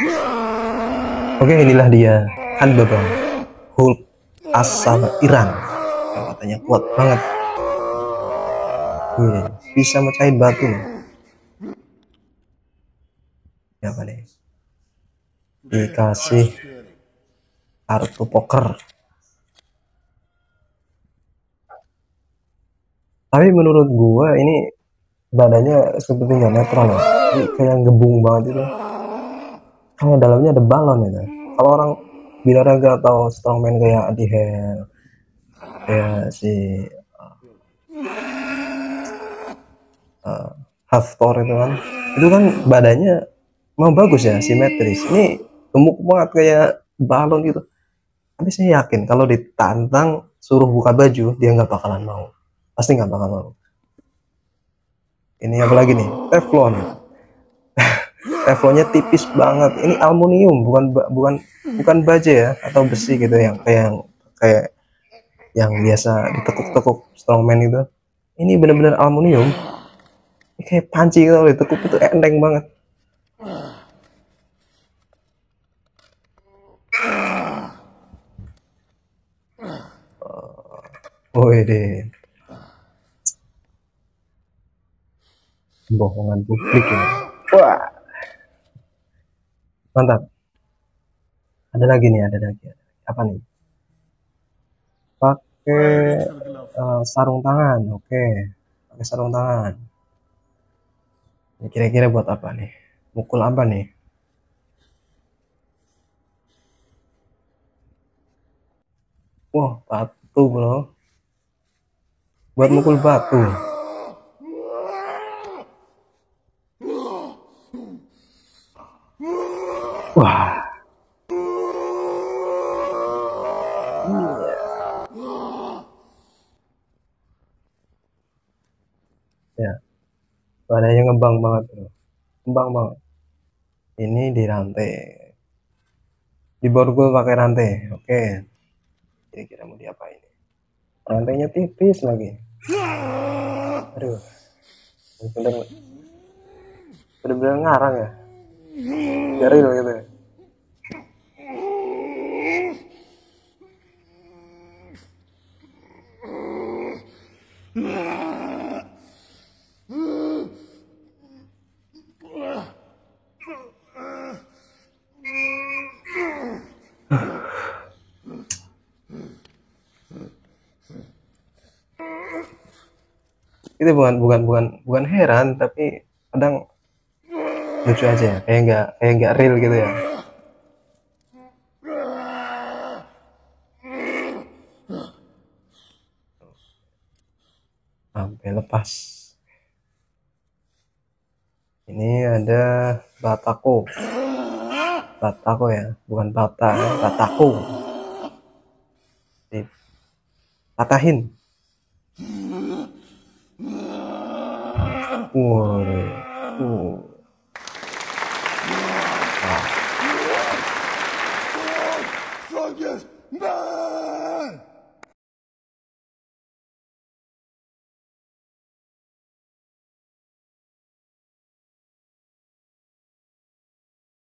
Oke, inilah dia Han Babang, Hulk asal Iran yang katanya kuat banget. Bisa mecahin batu. Apa nih? Dikasih kartu poker. Tapi menurut gua ini badannya seperti nggak netral ya. Jadi kayak gebung banget itu. Kayak dalamnya ada balon itu. Kalau orang binaraga atau strongman kayak Adi Hell, kayak si Haftor itu kan badannya mau bagus ya, simetris. Ini gemuk banget kayak balon gitu. Tapi saya yakin kalau ditantang suruh buka baju dia nggak bakalan mau, pasti nggak bakal mau. Ini apa lagi nih, teflon. Teflonnya tipis banget, ini aluminium, bukan baja ya atau besi gitu yang kayak yang biasa ditekuk-tekuk strongman itu. Ini bener-bener aluminium. Ini kayak panci gitu, ditekuk itu enteng banget. Woi deh, bohongan publik ya. Wah, mantap. Ada lagi nih, ada lagi. Apa nih? Pakai sarung tangan. Oke, pakai sarung tangan. Ini kira-kira buat apa nih? Mukul apa nih? Wah, batu bro. Buat mukul batu. Wah. Ya, badannya ngembang banget bro. Ngembang banget. Ini di rantai. Di borgol pakai rantai. Oke. Kira-kira mau diapain? Rantainya tipis lagi. Aduh. Bener-bener ngarang ya. Garil gitu ya. Itu bukan heran, tapi kadang lucu aja ya. Kayak nggak real gitu ya. Sampai lepas. Ini ada batako. Batako ya, bukan bata ya. Batako. Patahin. Wow. Strongest man!